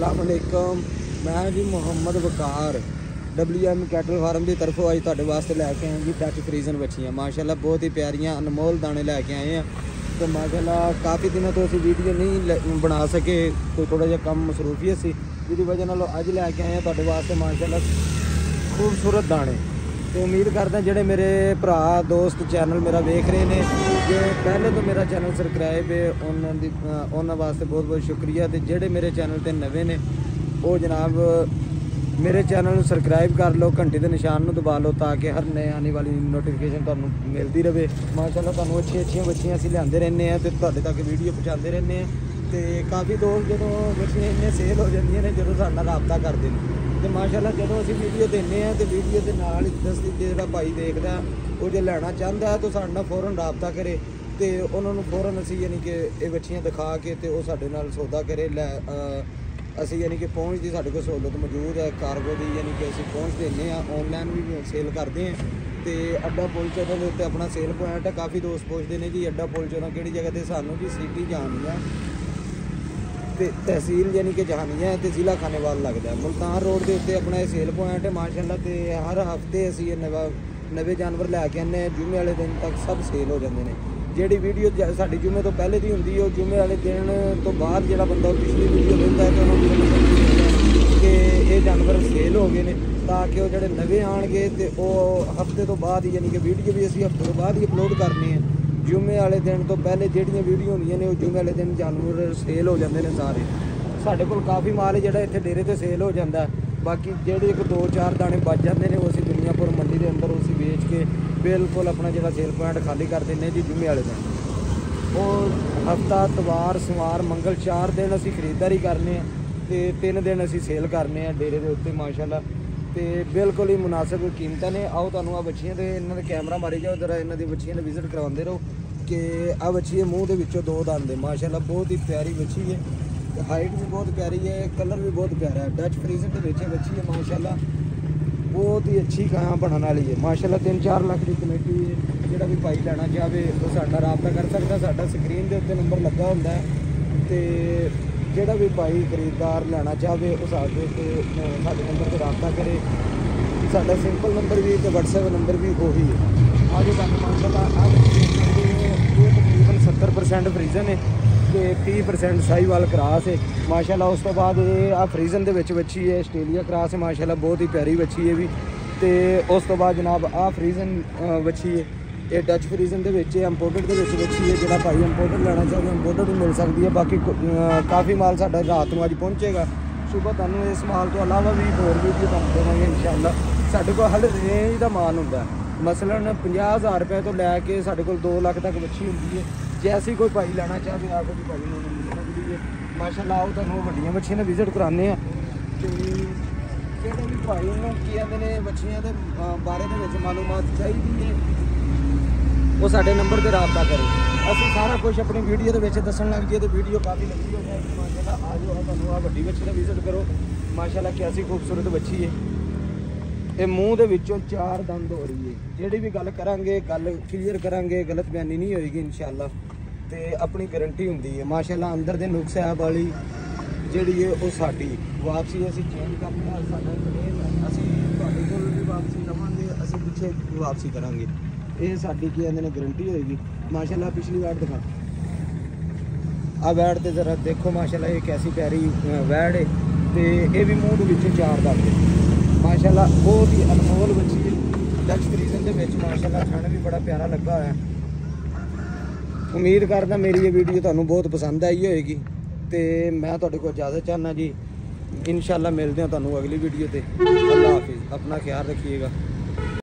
अस्सलाम वालेकुम। मैं जी Muhammad Waqar WM cattle farm की तरफों अज तुहाडे वास्ते लैके आए जी डच फ्रीजन बच्चियाँ। माशाल्लाह बहुत ही प्यारियां अनमोल दाने लैके आए हैं। तो माशाल्लाह काफ़ी दिनों तो असीं वीडियो नहीं बना सके, कोई थोड़ा जिहा कम मसरूफियत सी, जिहदी वजह नाल अज लैके आए हैं तुहाडे वास्ते माशाल्लाह खूबसूरत दाने। तो उम्मीद करदा जेडे मेरे भरा दोस्त चैनल मेरा वेख रहे हैं, जो पहले तो मेरा चैनल सबसक्राइब है उन्होंने वास्ते बहुत बहुत शुक्रिया। तो जेडे मेरे चैनल ते नवे ने वो जनाब मेरे चैनल को सबसक्राइब कर लो, घंटे के निशान को दबा लो ताकि हर नए आने वाली नोटिफिकेशन तुहानू मिलती रहे। माशाल्लाह तुहानू अच्छी बच्चियाँ असीं लियाते रहने हैं तो तुहाडे तक वीडियो पहुँचाते रहने हैं। तो काफ़ी दोस्त जो बच्चियाँ इन्ने सेल हो जांदियां ने जो साडे नाल राबता करते हैं। तो माशाल्लाह जो असीं वीडियो देने हैं तो वीडियो के नाल दसदी जिहड़ा भाई देखदा वो जो लेना चाहता है तो साडे नाल फौरन राबता करे तो उन्होंने फौरन असीं यानी कि ये बच्चियाँ दिखा के तो वो साडे नाल सौदा करे असीं यानी कि पहुँच की साडे कोल सहूलत मौजूद है कार्गो की, यानी कि असीं पहुँच देने ऑनलाइन भी सेल करते हैं। तो अड्डा पुल चौदह के उत्ते अपना सेल पॉइंट है। काफ़ी दोस्त पूछते हैं जी अड्डा पुल चौदह किहड़ी जगह ते, सानू जी सिटी जानी है तो तहसील यानी कि जहानिया है तो ज़िला खानेवाल लगता है। मुल्तान रोड के उत्ते अपना सेल पॉइंट है माशाल्लाह। तो हर हफ्ते असीं नवे जानवर लैके आने, जुमे वाले दिन तक सब सेल हो जाते हैं। जी वीडियो साडी जुमे तो पहले की होंगी है, जुमे वाले दिन तो बाद जो बंदा पिछली वीडियो लेंदा है तो उन्होंने कि ये जानवर सेल हो गए हैं, ताकि वो जो नवे आएंगे तो वो हफ्ते तो बाद यानी कि वीडियो भी असीं हफ्ते तो बाद ही अपलोड करनी है। जुमे वाले दिन तो पहले जिहड़ियां वीडियो होंदियां ने वो जुमे वाले दिन जानवर सेल हो जाते हैं सारे। साढ़े कोल काफ़ी माल है जिहड़ा इत्थे डेरे ते सेल हो जाता है। बाकी जिहड़े एक दो चार दाने बच जाते हैं वो असीं दुनियापुर मंडी के अंदर उसी बेच के बिल्कुल अपना जो सेल पॉइंट खाली कर देंगे जी जुमे वाले दिन। और हफ्ता इतवार सोमवार मंगल 4 दिन असीं खरीददारी करने तो 3 दिन असीं सेल करने डेरे के उत्ते माशाल्लाह। तो बिल्कुल ही मुनासिब कीमतां ने। आओ तुहानू आ बच्चियां ते इन्हां दे कैमरा मारी जाओ जरा, इन्हां दी बच्चियां ने विजिट करवाते रहो कि आ बच्ची है मूँह के विचों 2 दंद माशाल्लाह बहुत ही प्यारी बच्ची है। हाइट भी बहुत प्यारी है, कलर भी बहुत प्यारा है। डच फ्रीजन के बच्चे बच्ची है माशाल्लाह, बहुत ही अच्छी खां बनने वाली है माशाल्लाह। 3-4 लाख की कमेटी है। जोड़ा भी भाई लेना चाहे वो साडा राबता कर सकता, साडा स्क्रीन के उत्ते नंबर लगा होंदा है। तो जोड़ा भी भाई खरीददार लेना चाहे वो साडे नंबर पर राबता करे। साडा सिंपल नंबर भी तो WhatsApp नंबर भी वही है। आज माशाल्लाह तकरीबन 70% फ्रीजन है तो 30% साहीवाल क्रॉस है माशाल्लाह। उस तो बाद ये आ फ्रीजन के बच्ची है, आस्ट्रेलिया क्रॉस है माशाल्लाह, बहुत ही प्यारी बच्ची है भी। तो उस तो बाद जनाब आ फ्रीजन बच्ची है, ये डच फ्रीजन के इंपोर्टेड के बच्ची है। जो भाई इंपोर्टेड लेना चाहे इंपोर्टेड भी मिल सकती है। बाकी काफ़ी माल साडा रात को अज पहुँचेगा, सुबह तुहानू इस माल तो अलावा भी होर वीडियो तुहानू देवांगे इंशाअल्लाह। साडे कोल हर रेंज का माल होंदा है, मसलन 50,000 रुपये तो लैके साडे कोल 2 लाख तक बच्ची होंदी है। जैसी कोई भाई लेना चाहे आखो जी भाई मिल सकती है माशाल्लाह। आओ तुहानू वड्डियां बच्चियां ने विजिट कराने तो जिहड़े भी भाई नूं की आंदे ने बच्चियां दे बारे दे विच मालूमात चाहिदी है वो साडे नंबर पर राबता करे। असीं सारा कुछ अपनी वीडियो के दसन लग जाइए तो वीडियो काफ़ी लंबी हो जाएगी माशाल्लाह। आ जाओ तुहानू आ वड्डी बच्ची का विजिट करो माशाल्लाह, कैसी खूबसूरत बच्ची है। ये मूँह के विचों 4 दंद हो रही है। जिहड़ी भी गल करांगे गल क्लीयर करांगे, गलत बयानी नहीं होएगी इंशाअल्लाह। तो अपनी गारंटी होंदी है माशाल्लाह। अंदर दे नुक्स ऐब वाली जिहड़ी है वो साडी वापसी असीं चेंज करना, साडा क्लेम है, असीं तुहाडे कोल भी वापसी लवांगे, असीं पिछे वापसी करांगे। ये साडी की आंदे ने गारंटी होएगी माशाल्लाह। पिछली वैड दिखा आ वैड तो जरा देखो माशाल्लाह, ये कैसी प्यारी वैड है। तो ये भी मूँह के विचों 4 दंद है माशाल्लाह, बहुत ही अनमोल बच्ची है। डच फ्रीजन के विच माशाल्लाह खाना भी बड़ा प्यारा लगा है। उम्मीद करदा मेरी ये वीडियो तुहानू बहुत पसंद आई होएगी। तो मैं तुहाडे कोल इजाजत चाहना जी, इंशाअल्लाह मिलते हैं तुहानू अगली वीडियो ते। अल्लाह हाफिज़, अपना ख्याल रखिएगा।